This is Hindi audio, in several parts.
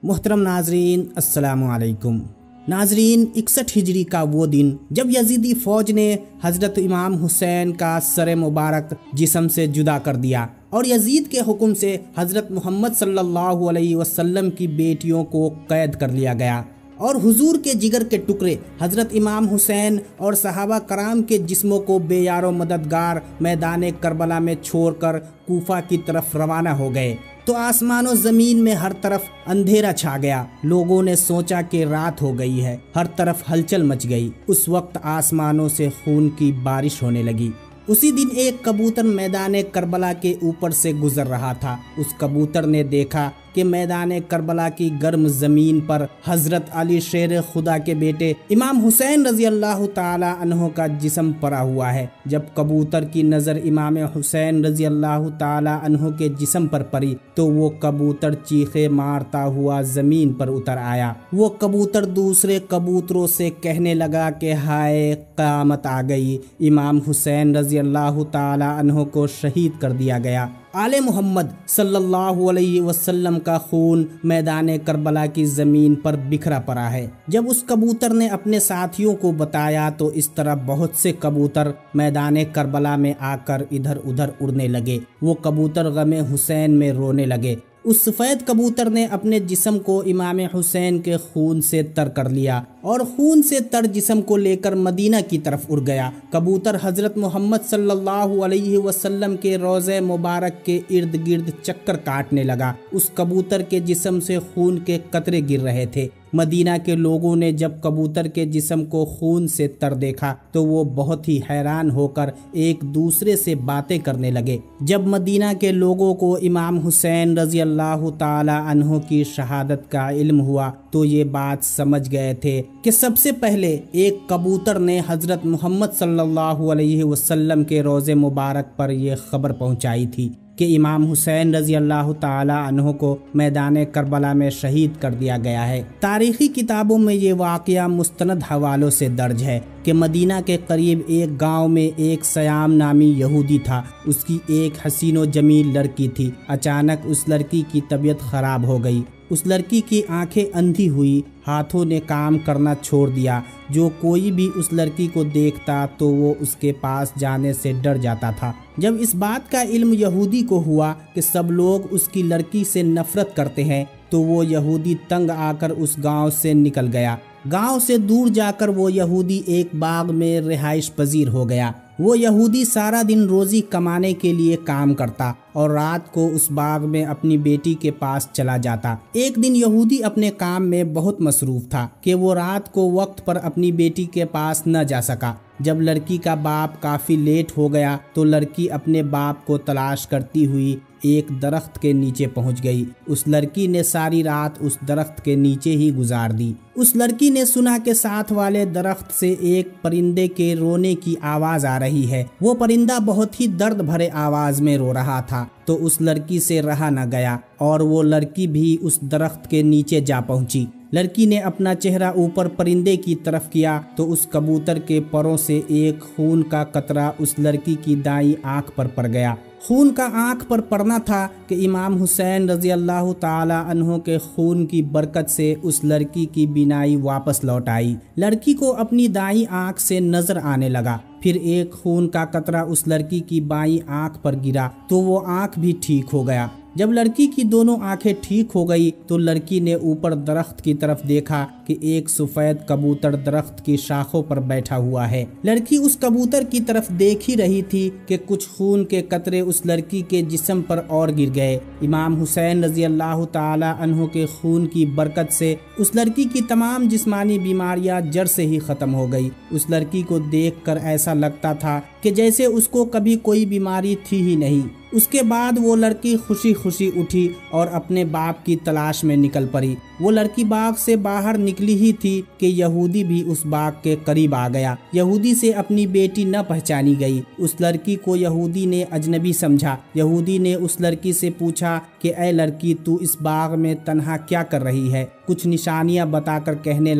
मोहतरम नाजरीन अस्सलामु अलैकुम। नाजरीन 61 हिजरी का वो दिन जब यजीदी फ़ौज ने हज़रत इमाम हुसैन का सर मुबारक जिस्म से जुदा कर दिया और यजीद के हुक्म से हज़रत मोहम्मद सल्लल्लाहु अलैहि वसल्लम की बेटियों को कैद कर लिया गया और हुजूर के जिगर के टुकड़े हज़रत इमाम हुसैन और सहाबा कराम के जिस्मों को बेयारो मददगार मैदान करबला में छोड़कर कूफा की तरफ रवाना हो गए तो आसमान और ज़मीन में हर तरफ अंधेरा छा गया। लोगों ने सोचा कि रात हो गई है, हर तरफ हलचल मच गई। उस वक्त आसमानों से खून की बारिश होने लगी। उसी दिन एक कबूतर मैदान करबला के ऊपर से गुजर रहा था। उस कबूतर ने देखा कि मैदान करबला की गर्म ज़मीन पर हज़रत अली शेर खुदा के बेटे इमाम हुसैन रज़ी अल्लाह ताला अन्हो का जिस्म पड़ा हुआ है। जब कबूतर की नज़र इमाम हुसैन रज़ी अल्लाह ताला अन्हो के जिस्म पर पड़ी तो वो कबूतर चीखे मारता हुआ ज़मीन पर उतर आया। वो कबूतर दूसरे कबूतरों से कहने लगा कि हाय क़यामत आ गई, इमाम हुसैन रज़ी अल्लाह ताला अन्हो को शहीद कर दिया गया। आले मोहम्मद सल्लल्लाहु अलैहि वसल्लम का खून मैदान करबला की ज़मीन पर बिखरा पड़ा है। जब उस कबूतर ने अपने साथियों को बताया तो इस तरह बहुत से कबूतर मैदान करबला में आकर इधर उधर उड़ने लगे। वो कबूतर गमे हुसैन में रोने लगे। उस सफ़ेद कबूतर ने अपने जिस्म को इमाम हुसैन के खून से तर कर लिया और खून से तर जिस्म को लेकर मदीना की तरफ उड़ गया। कबूतर हज़रत मोहम्मद सल्लल्लाहु अलैहि वसल्लम के रोज़े मुबारक के इर्द गिर्द चक्कर काटने लगा। उस कबूतर के जिस्म से खून के कतरे गिर रहे थे। मदीना के लोगों ने जब कबूतर के जिस्म को खून से तर देखा तो वो बहुत ही हैरान होकर एक दूसरे से बातें करने लगे। जब मदीना के लोगों को इमाम हुसैन रज़ी अल्लाह ताला अन्हो की शहादत का इल्म हुआ तो ये बात समझ गए थे कि सबसे पहले एक कबूतर ने हज़रत मोहम्मद सल्लल्लाहु अलैहि वसल्लम के रोज़े मुबारक पर यह खबर पहुंचाई थी कि इमाम हुसैन रज़ी अल्लाह ताला अन्हो को मैदान करबला में शहीद कर दिया गया है। तारीख़ी किताबों में ये वाक़या मुस्तनद हवालों से दर्ज है कि मदीना के करीब एक गांव में एक सयाम नामी यहूदी था। उसकी एक हसीन व जमील लड़की थी। अचानक उस लड़की की तबीयत ख़राब हो गई। उस लड़की की आंखें अंधी हुई, हाथों ने काम करना छोड़ दिया। जो कोई भी उस लड़की को देखता तो वो उसके पास जाने से डर जाता था। जब इस बात का इल्म यहूदी को हुआ कि सब लोग उसकी लड़की से नफरत करते हैं तो वो यहूदी तंग आकर उस गांव से निकल गया। गांव से दूर जाकर वो यहूदी एक बाग में रिहाइश पजीर हो गया। वो यहूदी सारा दिन रोजी कमाने के लिए काम करता और रात को उस बाग में अपनी बेटी के पास चला जाता। एक दिन यहूदी अपने काम में बहुत मसरूफ था कि वो रात को वक्त पर अपनी बेटी के पास न जा सका। जब लड़की का बाप काफ़ी लेट हो गया तो लड़की अपने बाप को तलाश करती हुई एक दरख्त के नीचे पहुंच गई। उस लड़की ने सारी रात उस दरख्त के नीचे ही गुजार दी। उस लड़की ने सुना कि साथ वाले दरख्त से एक परिंदे के रोने की आवाज़ आ रही है। वो परिंदा बहुत ही दर्द भरे आवाज़ में रो रहा था तो उस लड़की से रहा न गया और वो लड़की भी उस दरख्त के नीचे जा पहुंची। लड़की ने अपना चेहरा ऊपर परिंदे की तरफ किया तो उस कबूतर के परों से एक खून का कतरा उस लड़की की दाईं आंख पर पड़ गया। खून का आंख पर पड़ना था कि इमाम हुसैन रज़ी अल्लाह ताला अन्हो के खून की बरकत से उस लड़की की बीनाई वापस लौट आई। लड़की को अपनी दाईं आंख से नजर आने लगा। फिर एक खून का कतरा उस लड़की की बाईं आंख पर गिरा तो वो आंख भी ठीक हो गया। जब लड़की की दोनों आंखें ठीक हो गई तो लड़की ने ऊपर दरख्त की तरफ देखा कि एक सफ़ेद कबूतर दरख्त की शाखों पर बैठा हुआ है। लड़की उस कबूतर की तरफ देख ही रही थी कि कुछ खून के कतरे उस लड़की के जिस्म पर और गिर गए। इमाम हुसैन रज़ी अल्लाह ताला अन्हो के खून की बरकत से उस लड़की की तमाम जिस्मानी बीमारियां जड़ से ही ख़त्म हो गई। उस लड़की को देखकर ऐसा लगता था कि जैसे उसको कभी कोई बीमारी थी ही नहीं। उसके बाद वो लड़की खुशी खुशी उठी और अपने बाप की तलाश में निकल पड़ी। वो लड़की बाग से बाहर निकली ही थी कि यहूदी भी उस बाग के करीब आ गया। यहूदी से अपनी बेटी न पहचानी गई। उस लड़की को यहूदी ने अजनबी समझा। यहूदी ने उस लड़की से पूछा कि ऐ लड़की, तू इस बाग में तन्हा क्या कर रही है? कुछ निशानियां बताकर कहने लगा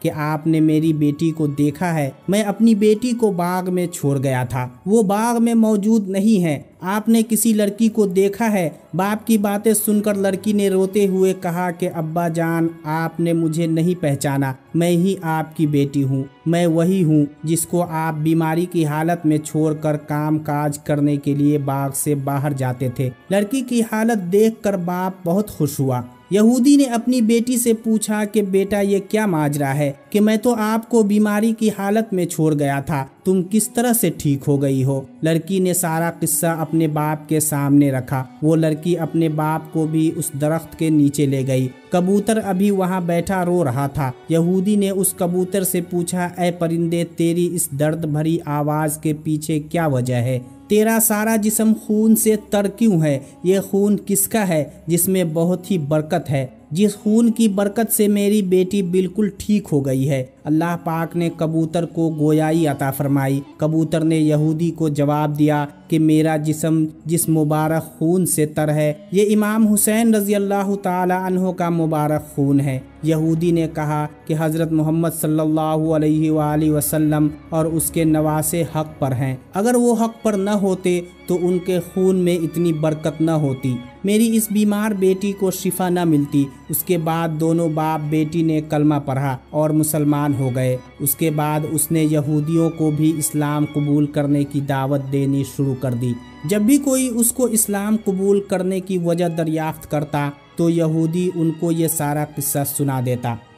कि आपने मेरी बेटी को देखा है? मैं अपनी बेटी को बाग में छोड़ गया था, वो बाग में मौजूद नहीं है। आपने किसी लड़की को देखा है? बाप की बातें सुनकर लड़की ने रोते हुए कहा कि अब्बा जान, आपने मुझे नहीं पहचाना, मैं ही आपकी बेटी हूँ। मैं वही हूँ जिसको आप बीमारी की हालत में छोड़कर काम काज करने के लिए बाग से बाहर जाते थे। लड़की की हालत देखकर बाप बहुत खुश हुआ। यहूदी ने अपनी बेटी से पूछा कि बेटा, ये क्या माजरा है कि मैं तो आपको बीमारी की हालत में छोड़ गया था, तुम किस तरह से ठीक हो गई हो? लड़की ने सारा किस्सा अपने बाप के सामने रखा। वो लड़की अपने बाप को भी उस दरख्त के नीचे ले गई। कबूतर अभी वहाँ बैठा रो रहा था। यहूदी ने उस कबूतर से पूछा, ऐ परिंदे, तेरी इस दर्द भरी आवाज़ के पीछे क्या वजह है? तेरा सारा जिस्म खून से तर क्यों है? ये खून किसका है जिसमें बहुत ही बरकत है, जिस खून की बरकत से मेरी बेटी बिल्कुल ठीक हो गई है? अल्लाह पाक ने कबूतर को गोयाई अता फरमाई। कबूतर ने यहूदी को जवाब दिया कि मेरा जिस्म जिस मुबारक खून से तर है, ये इमाम हुसैन रज़ी अल्लाह ताला अन्हो का मुबारक खून है। यहूदी ने कहा कि हज़रत मोहम्मद सल्लल्लाहु अलैहि वसल्लम और उसके नवासे हक़ पर हैं। अगर वो हक़ पर न होते तो उनके खून में इतनी बरकत न होती, मेरी इस बीमार बेटी को शिफा न मिलती। उसके बाद दोनों बाप बेटी ने कलमा पढ़ा और मुसलमान हो गए। उसके बाद उसने यहूदियों को भी इस्लाम कबूल करने की दावत देनी शुरू कर दी। जब भी कोई उसको इस्लाम कबूल करने की वजह दरियाफ्त करता तो यहूदी उनको ये सारा किस्सा सुना देता।